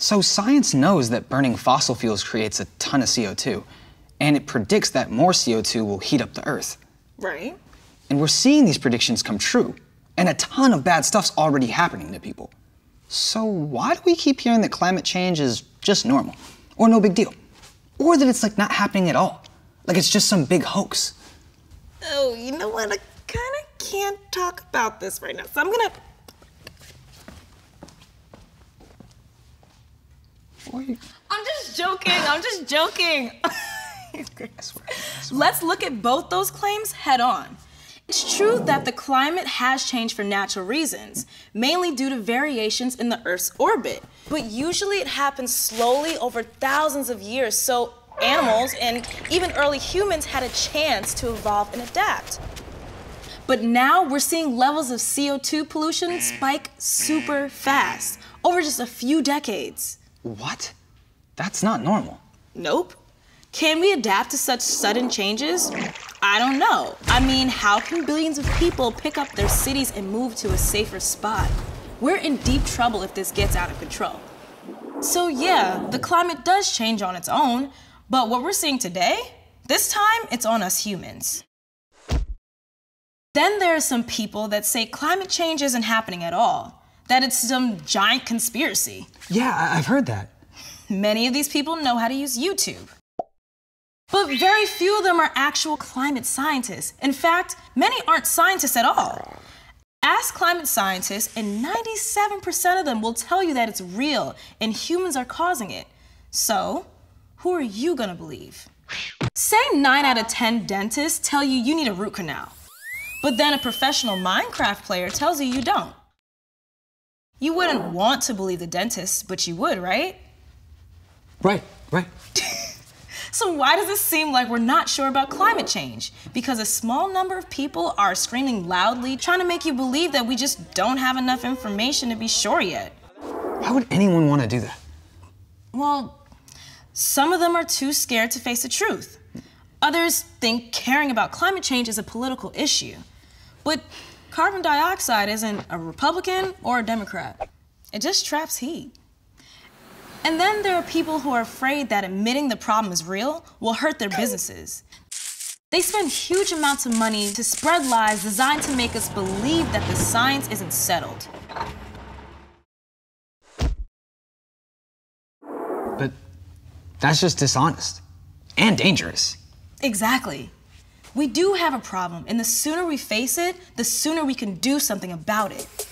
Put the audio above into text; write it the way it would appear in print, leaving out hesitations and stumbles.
So science knows that burning fossil fuels creates a ton of CO2, and it predicts that more CO2 will heat up the Earth. Right. And we're seeing these predictions come true, and a ton of bad stuff's already happening to people. So why do we keep hearing that climate change is just normal, or no big deal? Or that it's like not happening at all, like it's just some big hoax? Oh, you know what? I kind of can't talk about this right now, so I'm gonna... I'm just joking, I'm just joking. I swear. Let's look at both those claims head on. It's true that the climate has changed for natural reasons, mainly due to variations in the Earth's orbit. But usually it happens slowly over thousands of years, so animals and even early humans had a chance to evolve and adapt. But now we're seeing levels of CO2 pollution spike super fast, over just a few decades. What? That's not normal. Nope. Can we adapt to such sudden changes? I don't know. I mean, how can billions of people pick up their cities and move to a safer spot? We're in deep trouble if this gets out of control. So yeah, the climate does change on its own, but what we're seeing today, this time it's on us humans. Then there are some people that say climate change isn't happening at all, that it's some giant conspiracy. Yeah, I've heard that. Many of these people know how to use YouTube. But very few of them are actual climate scientists. In fact, many aren't scientists at all. Ask climate scientists, and 97% of them will tell you that it's real and humans are causing it. So, who are you gonna believe? Say 9 out of 10 dentists tell you you need a root canal, but then a professional Minecraft player tells you you don't. You wouldn't want to believe the dentist, but you would, right? Right. So why does it seem like we're not sure about climate change? Because a small number of people are screaming loudly, trying to make you believe that we just don't have enough information to be sure yet. Why would anyone want to do that? Well, some of them are too scared to face the truth. Others think caring about climate change is a political issue. But carbon dioxide isn't a Republican or a Democrat. It just traps heat. And then there are people who are afraid that admitting the problem is real will hurt their businesses. They spend huge amounts of money to spread lies designed to make us believe that the science isn't settled. But that's just dishonest and dangerous. Exactly. We do have a problem, and the sooner we face it, the sooner we can do something about it.